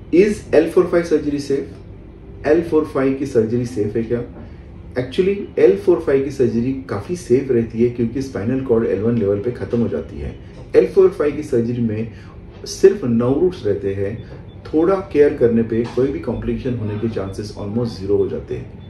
Is L45 surgery safe? L45 की surgery safe है क्या? एक्चुअली L45 की सर्जरी काफ़ी सेफ रहती है क्योंकि स्पाइनल कॉर्ड L1 लेवल पे ख़त्म हो जाती है। L45 की सर्जरी में सिर्फ 9 रूट्स रहते हैं। थोड़ा केयर करने पे कोई भी कॉम्प्लिकेशन होने के चांसेस ऑलमोस्ट 0 हो जाते हैं।